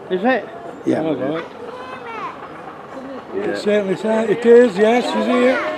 Is it? Yeah. All right. It certainly sounds, it is, yes, you see it.